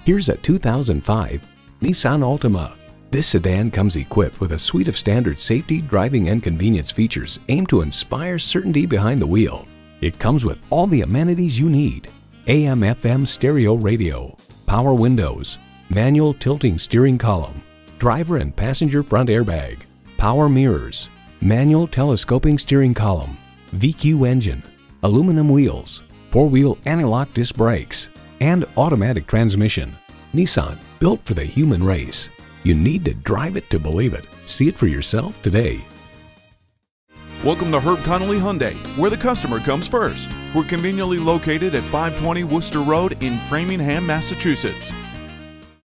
Here's a 2005 Nissan Altima. This sedan comes equipped with a suite of standard safety, driving, and convenience features aimed to inspire certainty behind the wheel. It comes with all the amenities you need: AM/FM stereo radio, power windows, manual tilting steering column, driver and passenger front airbag, power mirrors, manual telescoping steering column, VQ engine, aluminum wheels, 4-wheel anti-lock disc brakes, and automatic transmission. Nissan, built for the human race. You need to drive it to believe it. See it for yourself today. Welcome to Herb Connolly Hyundai, where the customer comes first. We're conveniently located at 520 Worcester Road in Framingham, Massachusetts.